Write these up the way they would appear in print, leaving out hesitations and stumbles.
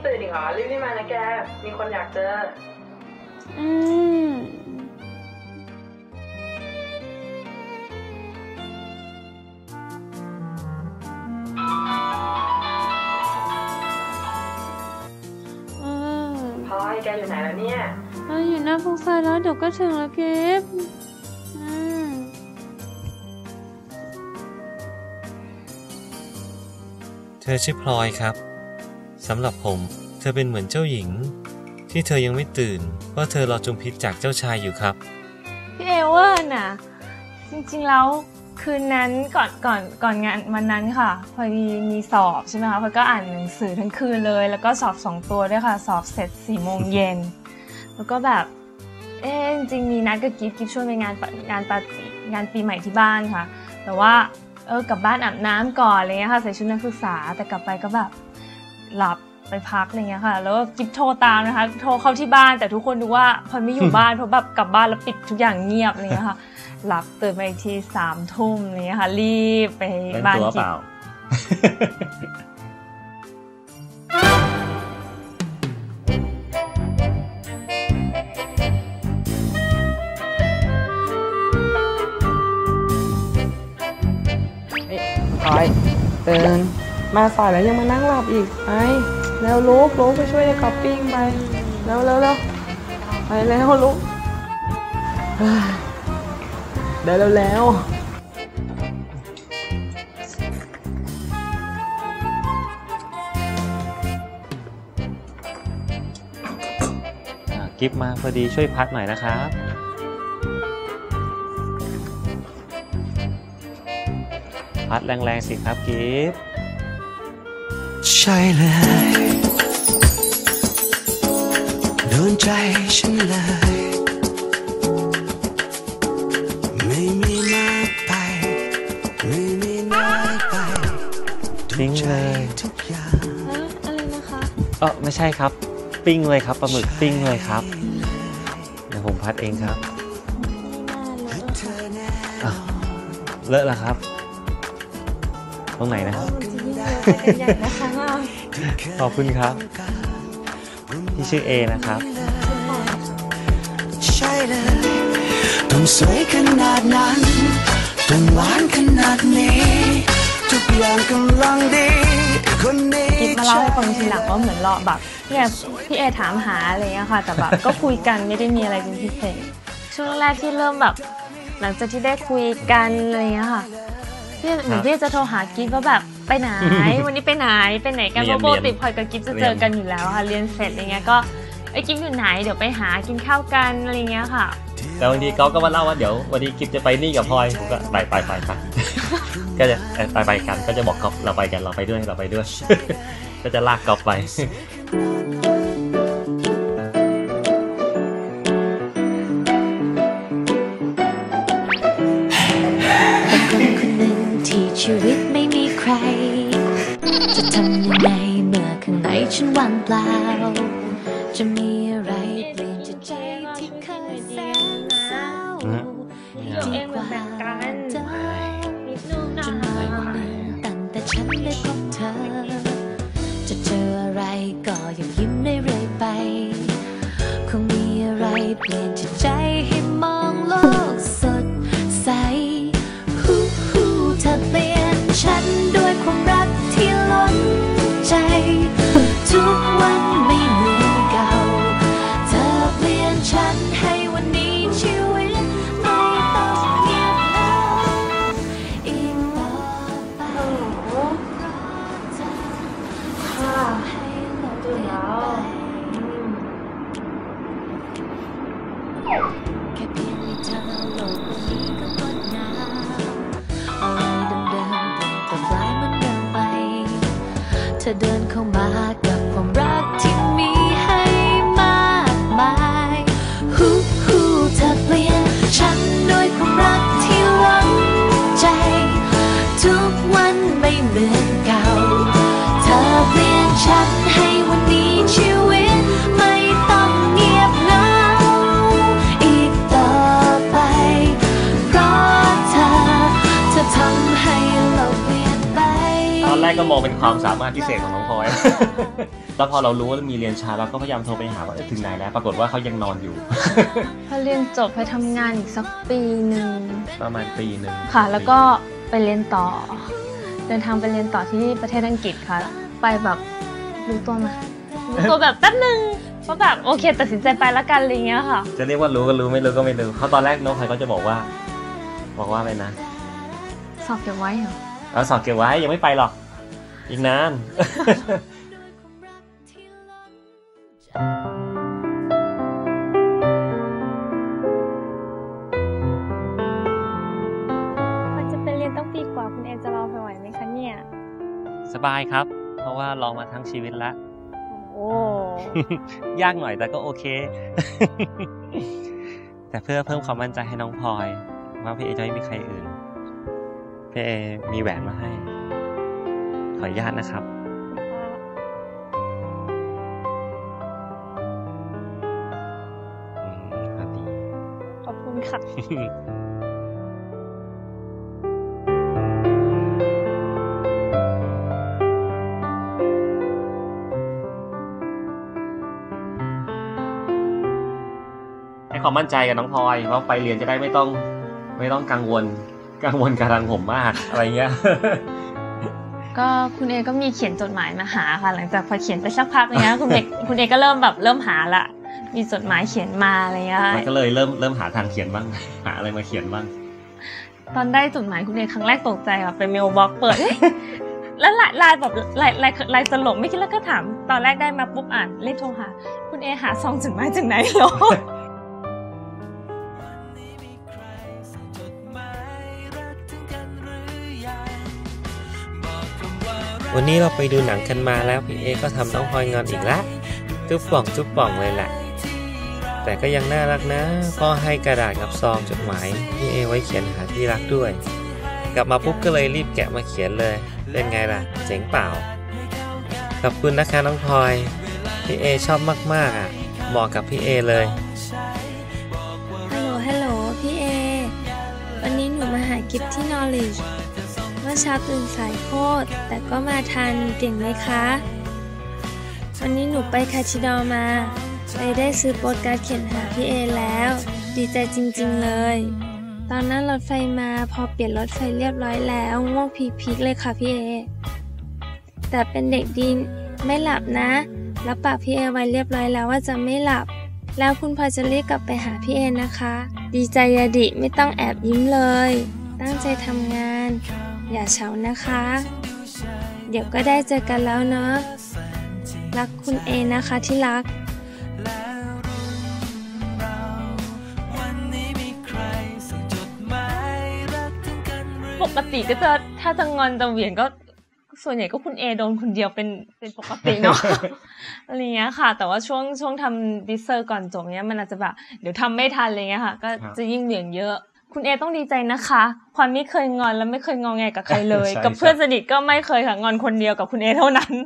ตื่นอีกเหรอรีบๆมานะแกมีคนอยากเจอพลอยแกอยู่ไหนแล้วเนี่ยอยู่หน้าพงไฟแล้วเดี๋ยวก็ถึงแล้วกิฟต์เธอชื่อพลอยครับสำหรับผมเธอเป็นเหมือนเจ้าหญิงที่เธอยังไม่ตื่นว่าเธอรอจมพิษจากเจ้าชายอยู่ครับพี่เอเวอร์น่ะจริงๆแล้วคืนนั้นก่อนงานวันนั้นค่ะพอดีมีสอบใช่ไหมคะพอก็อ่านหนังสือทั้งคืนเลยแล้วก็สอบ2ตัวด้วยค่ะสอบเสร็จ4 โมงเย็นแล้วก็แบบจริงๆมีนัดกับกิฟชวนไปงานปีใหม่ที่บ้านค่ะแต่ว่ากลับบ้านอาบน้ำก่อนอะไรเงี้ยค่ะใส่ชุดนักศึกษาแต่กลับไปก็แบบหลับไปพักอะไรเงี้ยค่ะแล้วกิฟโทรตามนะคะโทรเข้าที่บ้านแต่ทุกคนดูว่าพลอยไม่อยู่บ้านเพราะแบบกลับบ้านแล้วปิดทุกอย่างเงียบอะไรเงี้ยค่ะหลับตื่นมาอีกที3 ทุ่มอะไรเงี้ยค่ะรีบไปบ้านกิฟพลอยตื่นมาสายแล้วยังมานั่งหลับอีกไปแล้วลุกไปช่วยในคัพปิ้งไปแล้วไปแล้วลุกได้แล้วกิฟมาพอดีช่วยพัดหน่อยนะครับพัดแรงๆสิครับกิฟใช่เลยโดนใจฉันเลยไม่มีมากไปไม่มีน้อยไปปิ้งเลยทุกอย่างอะไรนะคะไม่ใช่ครับปิ้งเลยครับปลาหมึกปิ้งเลยครับเดี๋ยวผมพัดเองครับเลอะแล้วครับตรงไหนนะครับขอบคุณครับพี่ชื่อเอนะครับใช่เลยต้องสวยขนาดนั้นต้องหวานขนาดนี้ทุกอย่างกำลังดีคนนี้กิฟมาเล่าให้ฟังทีหลังว่าเหมือนรอแบบเนี่ยพี่เอถามหาอะไรเงี้ยค่ะแต่แบบก็คุยกันไม่ได้มีอะไรเป็นพิเศษช่วงแรกที่เริ่มแบบหลังจากที่ได้คุยกันอะไรเงี้ยค่ะเหมือนพี่จะโทรหากิฟว่าแบบไปไหนวันนี้ไปไหนกันเพราะปกติพลอยกับกิฟจะเจอกันอยู่แล้วค่ะเรียนเสร็จอะไรเงี้ยก็กิฟอยู่ไหนเดี๋ยวไปหากินข้าวกันอะไรเงี้ยค่ะแต่บางทีเขาก็มาเล่าว่าเดี๋ยววันนี้กิฟจะไปนี่กับพลอยผมก็ไปก็จะไปกันก็จะบอกกอล์ฟเราไปกันเราไปด้วยก็จะลากกอล์ฟไปชีวิตไม่มีใครจะทำยังไงเมื่อข้างในฉันว่างเปล่าจะมีอะไรเปลี่ยนจากใจที่เคยแสนเศร้าดีกว่าเธอจนวันหนึ่งตั้งแต่ฉันได้พบเธอจะเจออะไรก็ยังยิ้มได้เรื่อยไปคงมีอะไรเปลี่ยนจากใจให้มองโลกสดใสเธอเปลี่ยนฉันด้วยความรักที่ล้นใจทุกวันไม่เหมือนเก่าเธอเปลี่ยนฉันให้วันนี้ชีวิตไม่ต้องเงียบเหงาอีกต่อไปเพราะเธอให้เราเปลี่ยนไปแค่เพียงมีเธอโลกวันนี้ก็งดงามอะไรเดิมๆแต่กลายมันเดินไปเธอเดินเข้ามากับความรักที่มีให้มากมายเธอเปลี่ยนฉันด้วยความรักที่ล้นใจทุกวันไม่เหมือนเก่าเธอเปลี่ยนฉันให้วันนี้ชีวิตไม่ต้องเงียบเหงาอีกต่อไปเพราะเธอทำให้เราเปลี่ยนไปตอนแรกก็มองเป็นความสามารถพิเศษของน้องพลอยแล้วพอเรารู้ว่ามีเรียนเช้าเราก็พยายามโทรไปหาว่าถึงไหนแล้วปรากฏว่าเขายังนอนอยู่พอเรียนจบไปทำงานอีกสักปีหนึ่งประมาณปีหนึ่งค่ะ แล้วก็ไปเรียนต่อ เดินทางไปเรียนต่อที่ประเทศอังกฤษค่ะ ไปแบบรู้ตัวมารู้ตัวแบบแป๊บนึงว่าแบบโอเคตัดสินใจไปละกันอะไรเงี้ยค่ะจะเรียกว่ารู้ก็รู้ไม่รู้ก็ไม่รู้เขาตอนแรกน้องพลอยเขาจะบอกว่าอะไรนะสอบเก็บไว้เหรอเอาสอบเก็บไว้ยังไม่ไปหรอกอีกนานมันจะไปเรียนต้องปีกว่าคุณเอจะรอไปไหวไหมคะเนี่ยสบายครับ เพราะว่าลองมาทั้งชีวิตแล้วโอ้ยากหน่อยแต่ก็โอเค แต่เพื่อเพิ่มความมั่นใจให้น้องพลอยว่าพี่เอจะไม่มีใครอื่นพี่เอมีแหวนมาให้ขออนุญาตนะครับครับดีขอบคุณค่ะให้ความมั่นใจกับน้องพลอยว่าไปเรียนจะได้ไม่ต้องกังวลกระดังผมมากอะไรเงี้ยก็คุณเอก็มีเขียนจดหมายมาหาค่ะ หลังจากพอเขียนไปสักพักเนี้ย คุณเอก็เริ่มหาละมีจดหมายเขียนมาอะไรเงี้ยมันก็เลยเริ่มหาทางเขียนบ้าง หาอะไรมาเขียนบ้างตอนได้จดหมายคุณเอครั้งแรกตกใจค่ะไปเมลบ็อกเปิด แล้วไลน์แบบไลน์ตลกไม่คิดแล้วก็ถามตอนแรกได้มาปุ๊บอ่านรีบโทรหาคุณเอหาซองจดหมายจากไหนหรอวันนี้เราไปดูหนังกันมาแล้วพี่เอก็ทำน้องพลอยงอนอีกแล้วจุ๊บป่องเลยแหละแต่ก็ยังน่ารักนะพ่อให้กระดาษกับซองจดหมายพี่เอไว้เขียนหาที่รักด้วยกลับมาปุ๊บก็เลยรีบแกะมาเขียนเลยเป็นไงล่ะเจ๋งเปล่าขอบคุณนะคะน้องพลอยพี่เอชอบมากๆอ่ะเหมาะกับพี่เอเลยฮัลโหลพี่เอ วันนี้หนูมาหากิฟที่ Knowledge เมื่อเช้าตื่นสายโคตรแต่ก็มาทันเก่งไหมคะ วันนี้หนูไปคาชิดอมาเลยได้ซื้อโปสการ์ดเขียนหาพี่เอแล้ว ดีใจจริงๆเลย ตอนนั้นรถไฟมาพอเปลี่ยนรถไฟเรียบร้อยแล้วง่วงพีคๆเลยค่ะพี่เอ แต่เป็นเด็กดีไม่หลับนะรับปากพี่เอไว้เรียบร้อยแล้วว่าจะไม่หลับ แล้วคุณพลอยจะรีบกลับไปหาพี่เอนะคะ ดีใจยาดิไม่ต้องแอบยิ้มเลย ตั้งใจทำงาน อย่าเฉานะคะ เดี๋ยวก็ได้เจอกันแล้วเนาะรักคุณเอนะคะที่รักปกติก็จะถ้าจะงอนจะเหวี่ยงก็ส่วนใหญ่ก็คุณเอโดนคนเดียวเป็นปกติเนาะ อะไรเงี้ยค่ะ แต่ว่าช่วงทำดิสเซอร์ก่อนจบเนี้ยมันอาจจะแบบเดี๋ยวทำไม่ทันอะไรเงี้ยค่ะก็จะยิ่งเหวี่ยงเยอะคุณเอต้องดีใจนะคะพลอยไม่เคยงอนและไม่เคยงอแงกับใครเลยใช่กับเพื่อนสนิทก็ไม่เคยค่ะงอนคนเดียวกับคุณเอเท่านั้น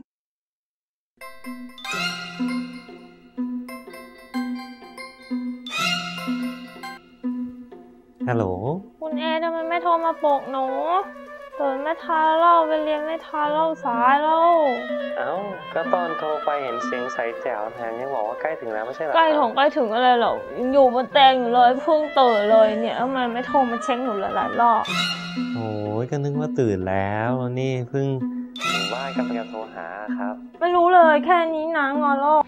ฮัลโหลคุณเอทำไมไม่โทรมาปลุกหนูตื่นไม่ทันเล่าไปเรียนไม่ทันเล่าสายเล่าเอ้าก็ตอนโทรไปเห็นเสียงใสแจ๋วแถมยังบอกว่าใกล้ถึงแล้วไม่ใช่เหรอใกล้ถึงอะไรหรอยังอยู่บนเตียงอยู่เลยเพิ่งตื่นเลยเนี่ยทำไมไม่โทรมาเช็คหนูหลายๆรอบโอ้ยก็นึกว่าตื่นแล้วนี่เพิ่งถึงบ้านกำลังจะโทรหาครับไม่รู้เลยแค่นี้นะงอนโลก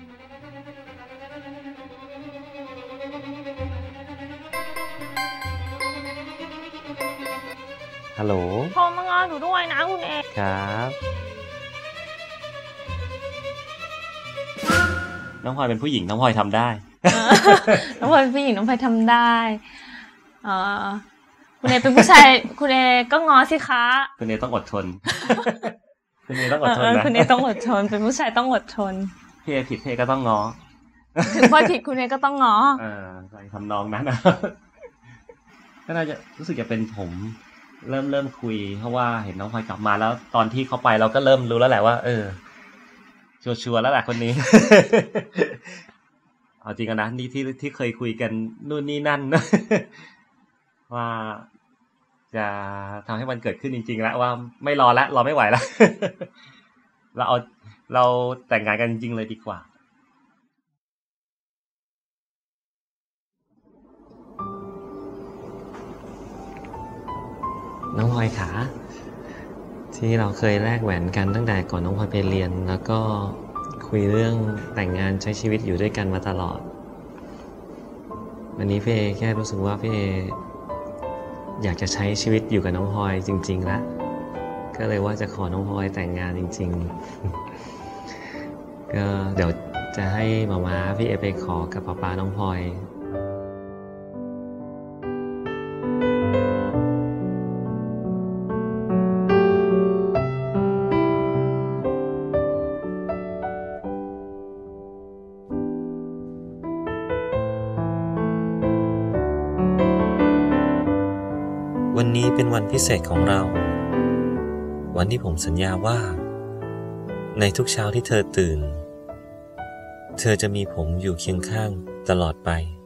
ฮัลโหลโทรมางอนหนูด้วยนะคุณเอครับน้องพลอยเป็นผู้หญิงน้องพลอยทำได้น้องพลอยเป็นผู้หญิงน้องพลอยทำได้คุณเอเป็นผู้ชาย คุณเอก็งอสิคะคุณเอต้องอดทน คุณเอต้องอดทนนะคุณเอต้องอดทนเป็นผู้ชายต้องอดทนพี่เอผิดพี่เอก็ต้องง้อถึงพลอยผิดคุณเอก็ต้องงอใส่ทำนองนั้นนะ ก็น่าจะรู้สึกจะเป็นผมเริ่มคุยเพราะว่าเห็นน้องพลอยกลับมาแล้วตอนที่เขาไปเราก็เริ่มรู้แล้วแหละว่าชัวร์แล้วแหละคนนี้ เอาจริงกันนะนี่ที่เคยคุยกันนู่นนี่นั่น ว่าจะทำให้มันเกิดขึ้นจริงๆแล้วว่าไม่รอแล้วรอไม่ไหวแล้ว เราเราแต่งงานกันจริงๆเลยดีกว่าน้องพลอยขาที่เราเคยแลกแหวนกันตั้งแต่ก่อนน้องพลอยไปเรียนแล้วก็คุยเรื่องแต่งงานใช้ชีวิตอยู่ด้วยกันมาตลอดวันนี้พี่เอแค่รู้สึกว่าพี่เออยากจะใช้ชีวิตอยู่กับน้องพลอยจริงๆแล้วก็เลยว่าจะขอน้องพลอยแต่งงานจริงๆก็เดี๋ยวจะให้หม่าพี่เอไปขอกับป๊าน้องพลอยวันนี้เป็นวันพิเศษของเราวันที่ผมสัญญาว่าในทุกเช้าที่เธอตื่นเธอจะมีผมอยู่เคียงข้างตลอดไป